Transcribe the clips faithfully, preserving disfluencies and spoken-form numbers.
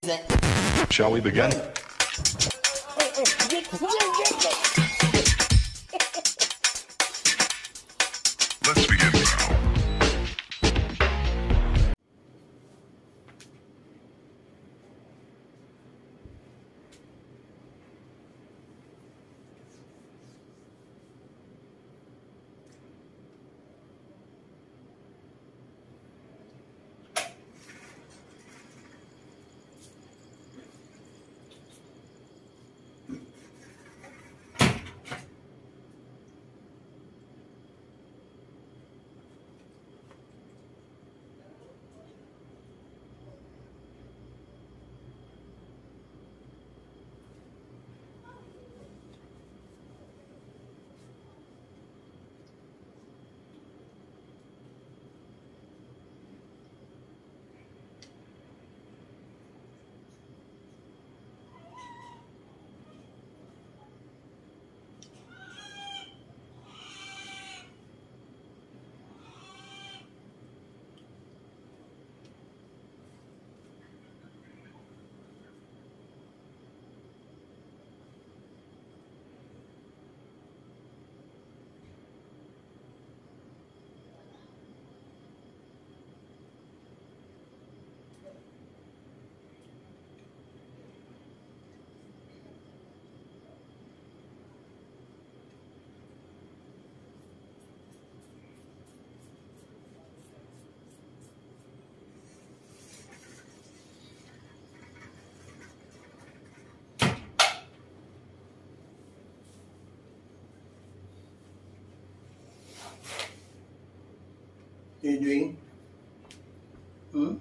Shall we begin? Let's begin now. You doing? Hmm?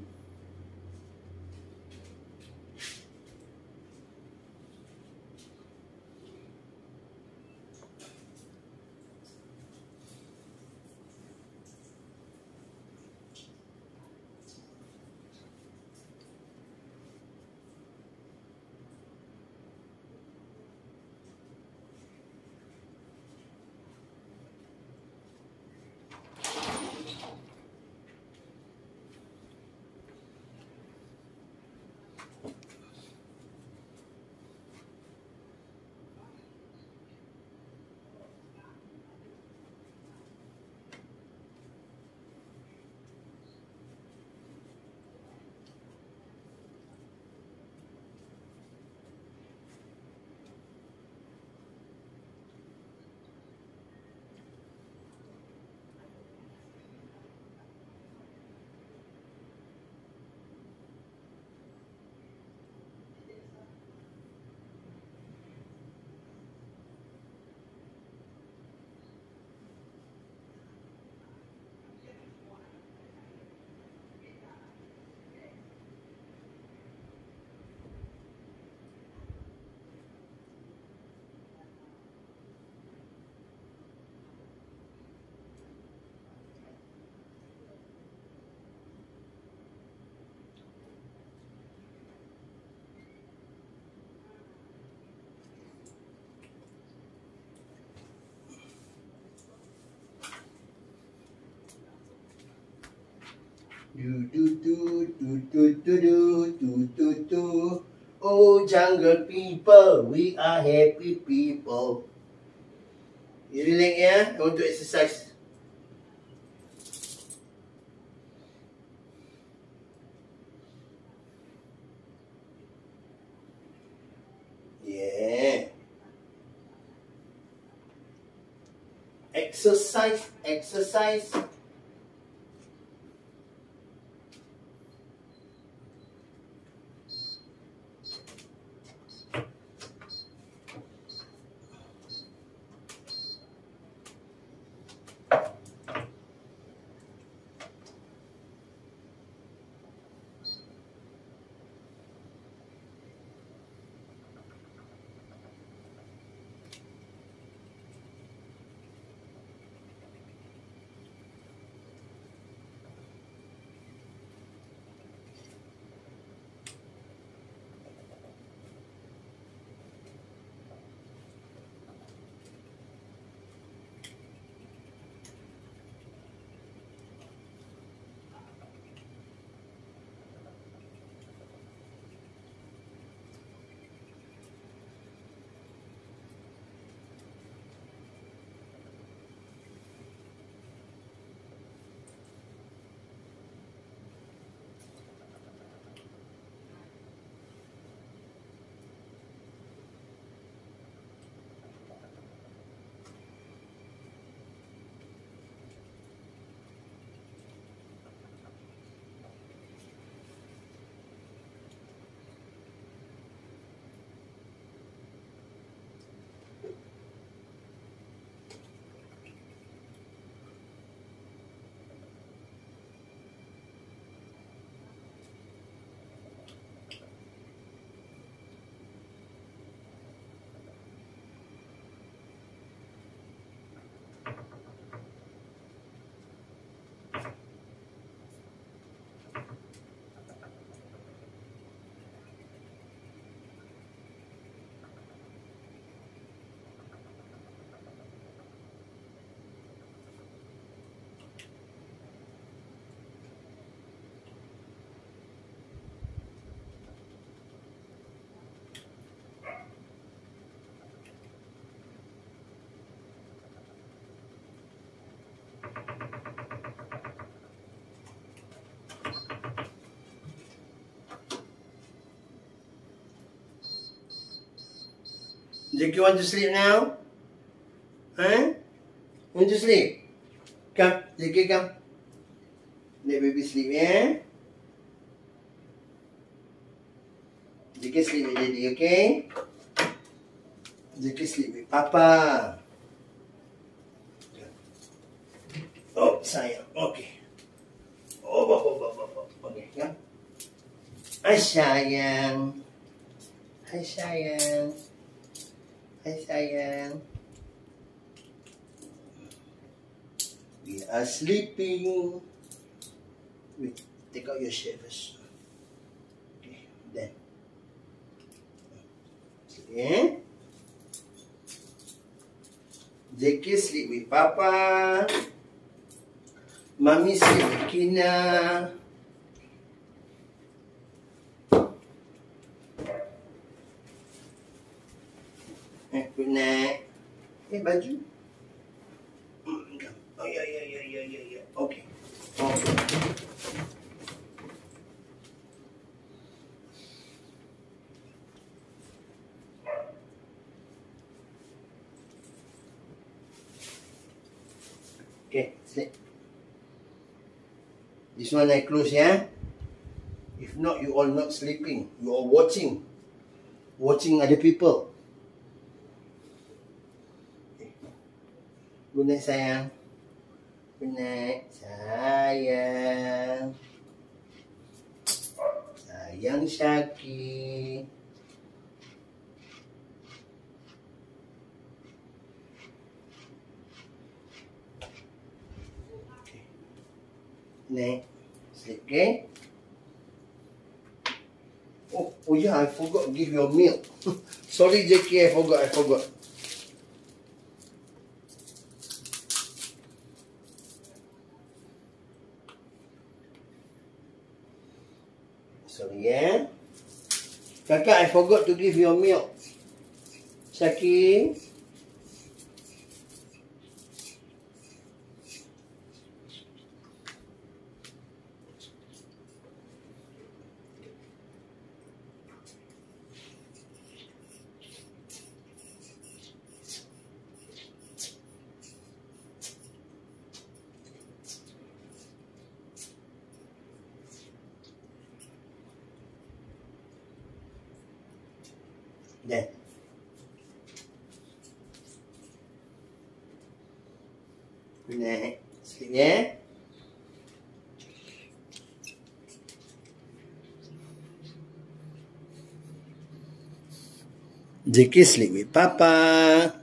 Do do do do do do do do do do. Oh, jungle people, we are happy people. You relax, yeah? I want to exercise. Yeah. Exercise, exercise. Jackie want to sleep now? Huh? Want to sleep? Come, Jackie, come. Let baby sleep, yeah? Jackie sleep with daddy, okay? Jackie sleep with papa. Oh, sayang. Okay. Oh, oh, oh, oh, oh, oh. Okay, come. Hai sayang. Hai sayang. Hai sayang. We are sleeping. Wait, take out your shirt first. Okay, then. Okay. Jackie sleep with Papa. Mommy sleep with Kina. Eh, good night. Eh, baju. Oh, yeah, yeah, yeah, yeah, yeah, yeah. Okay. Okay. Okay, sleep. This one I close, yeah? If not, you all not sleeping. You are watching. Watching other people. Okay. Good night, sayang. Good night, sayang. Sayang Shaki. Okay. Night. Sleep, okay? Oh, oh yeah, I forgot to give you milk. Sorry, Jackie, I forgot, I forgot. Sorry, yeah. Kakak, I forgot to give you milk. Shaki. Then. Good night. Sleep, yeah? Jackie sleep with Papa.